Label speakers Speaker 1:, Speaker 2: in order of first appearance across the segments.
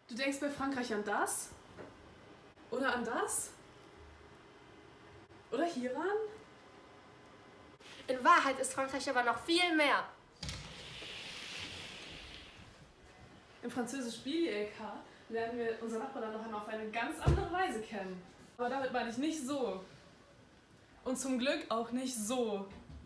Speaker 1: Du denkst bei Frankreich an das? Oder an das? Oder hieran?
Speaker 2: In Wahrheit ist Frankreich aber noch viel mehr.
Speaker 1: Im Französisch BLK lernen wir unser Nachbarland noch einmal auf eine ganz andere Weise kennen. Aber damit meine ich nicht so. Und zum Glück auch nicht so.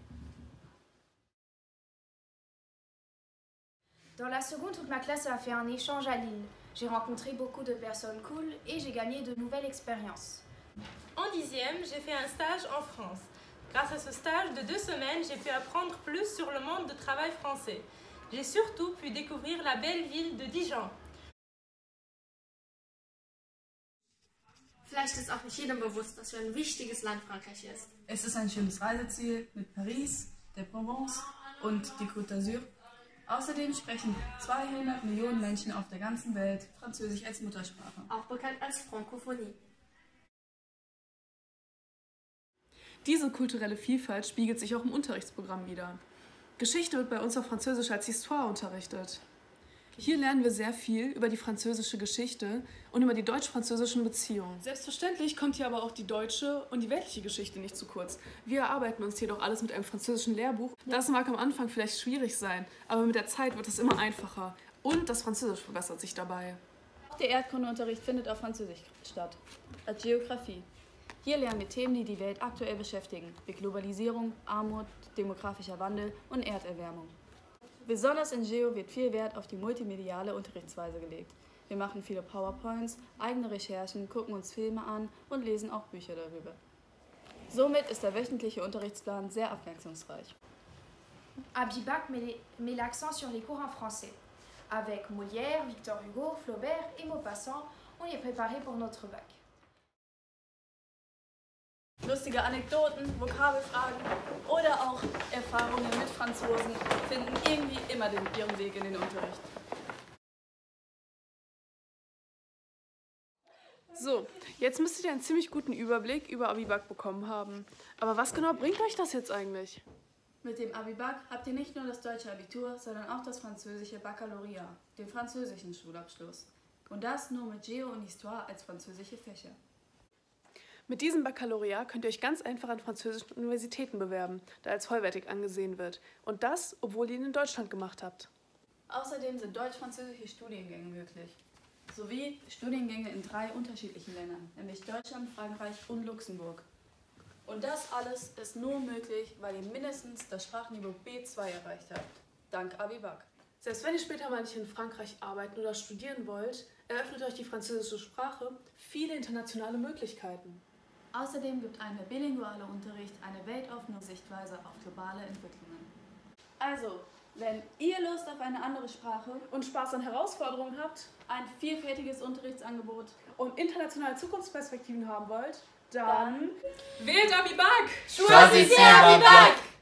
Speaker 3: Dans la seconde, toute ma classe a fait un échange à Lille. J'ai rencontré beaucoup de personnes cool et j'ai gagné de nouvelles expériences.
Speaker 4: En dixième, j'ai fait un stage en France. Grâce à ce stage de 2 semaines, j'ai pu apprendre plus sur le monde de travail français. J'ai surtout pu découvrir la belle ville de Dijon.
Speaker 2: Vielleicht ist auch nicht jedem bewusst, dass für ein wichtiges Land Frankreich ist.
Speaker 5: Es ist ein schönes Reiseziel mit Paris, der Provence und die Côte d'Azur. Außerdem sprechen 200 Millionen Menschen auf der ganzen Welt Französisch als Muttersprache.
Speaker 2: Auch bekannt als Frankophonie.
Speaker 1: Diese kulturelle Vielfalt spiegelt sich auch im Unterrichtsprogramm wider. Geschichte wird bei uns auf Französisch als Histoire unterrichtet. Hier lernen wir sehr viel über die französische Geschichte und über die deutsch-französischen Beziehungen. Selbstverständlich kommt hier aber auch die deutsche und die weltliche Geschichte nicht zu kurz. Wir erarbeiten uns jedoch alles mit einem französischen Lehrbuch. Das mag am Anfang vielleicht schwierig sein, aber mit der Zeit wird es immer einfacher. Und das Französisch verbessert sich dabei.
Speaker 6: Auch der Erdkundeunterricht findet auf Französisch statt, als Geografie. Hier lernen wir Themen, die die Welt aktuell beschäftigen, wie Globalisierung, Armut, demografischer Wandel und Erderwärmung. Besonders in Geo wird viel Wert auf die multimediale Unterrichtsweise gelegt. Wir machen viele PowerPoints, eigene Recherchen, gucken uns Filme an und lesen auch Bücher darüber. Somit ist der wöchentliche Unterrichtsplan sehr abwechslungsreich.
Speaker 3: Abibac met l'accent sur les cours en français. Avec Molière, Victor Hugo, Flaubert et Maupassant, on y est préparé pour notre bac.
Speaker 6: Lustige Anekdoten, Vokabelfragen oder auch Erfahrungen mit Franzosen finden irgendwie immer ihren Weg in den Unterricht.
Speaker 1: So, jetzt müsstet ihr einen ziemlich guten Überblick über Abibac bekommen haben. Aber was genau bringt euch das jetzt eigentlich?
Speaker 6: Mit dem Abibac habt ihr nicht nur das deutsche Abitur, sondern auch das französische Baccalaureat, den französischen Schulabschluss. Und das nur mit Geo und Histoire als französische Fächer.
Speaker 1: Mit diesem Baccalaureat könnt ihr euch ganz einfach an französischen Universitäten bewerben, da als vollwertig angesehen wird. Und das, obwohl ihr ihn in Deutschland gemacht habt.
Speaker 6: Außerdem sind deutsch-französische Studiengänge möglich, sowie Studiengänge in 3 unterschiedlichen Ländern, nämlich Deutschland, Frankreich und Luxemburg. Und das alles ist nur möglich, weil ihr mindestens das Sprachniveau B2 erreicht habt, dank Abibac.
Speaker 1: Selbst wenn ihr später mal nicht in Frankreich arbeiten oder studieren wollt, eröffnet euch die französische Sprache viele internationale Möglichkeiten.
Speaker 6: Außerdem gibt ein bilingualer Unterricht eine weltoffene Sichtweise auf globale Entwicklungen. Also, wenn ihr Lust auf eine andere Sprache
Speaker 1: Und Spaß an Herausforderungen habt
Speaker 6: ein vielfältiges Unterrichtsangebot
Speaker 1: und internationale Zukunftsperspektiven haben wollt, dann
Speaker 4: Wählt Abibac!
Speaker 7: Choisissez Abibac!